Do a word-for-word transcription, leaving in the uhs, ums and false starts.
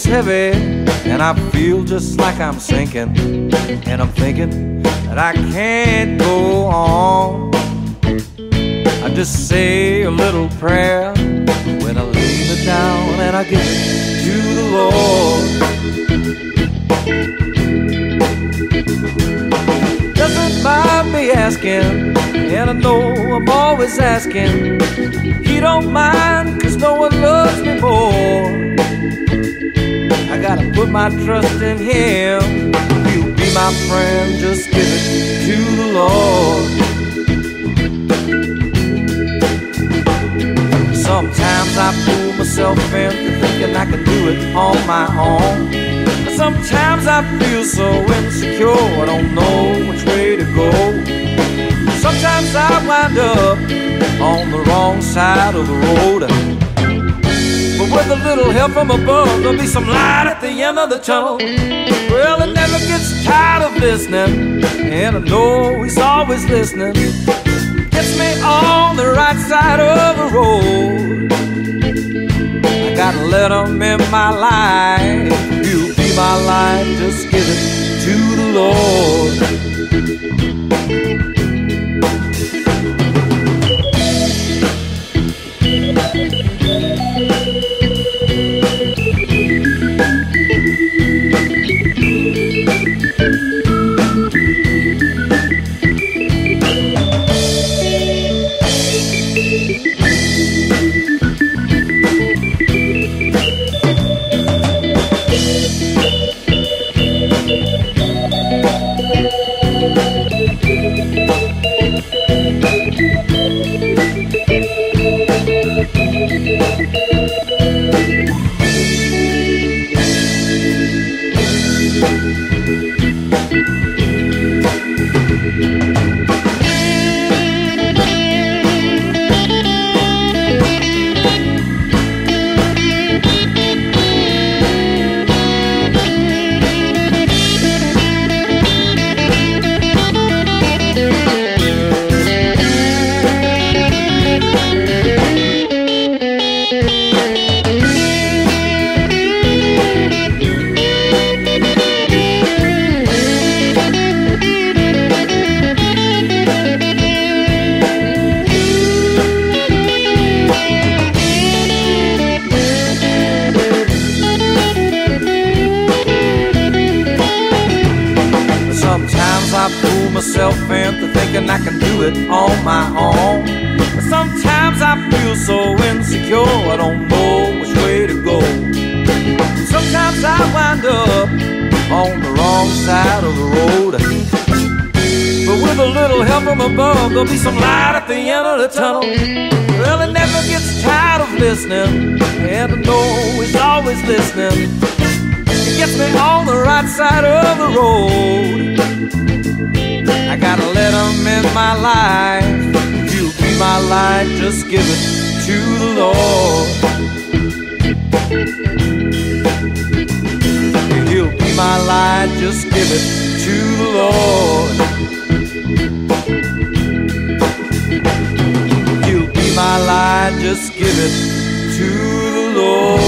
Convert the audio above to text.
heavy, and I feel just like I'm sinking. And I'm thinking that I can't go on. I just say a little prayer when I lay me down, and I give it to the Lord. Doesn't mind me asking, and I know I'm always asking. He don't mind, cause no one loves me more. I gotta put my trust in Him. He'll be my friend, just give it to the Lord. Sometimes I fool myself into thinking I can do it on my own. Sometimes I feel so insecure, I don't know which way to go. Sometimes I wind up on the wrong side of the road. But with a little help from above, there'll be some light at the end of the tunnel. Well, it never gets tired of listening, and I know He's always listening. Gets me on the right side of the road. I gotta let Him in my life. He'll be my life, just give it to the Lord. Sometimes I fool myself into thinking I can do it on my own. But sometimes I feel so insecure, I don't know which way to go. Sometimes I wind up on the wrong side of the road. But with a little help from above, there'll be some light at the end of the tunnel. Well, it never gets tired of listening, and I know He's always listening. He gets me on the right side of the road. I gotta let Him in my life. He'll be my life, just give it to the Lord. He'll be my life, just give it to the Lord. He'll be my life, just give it to the Lord.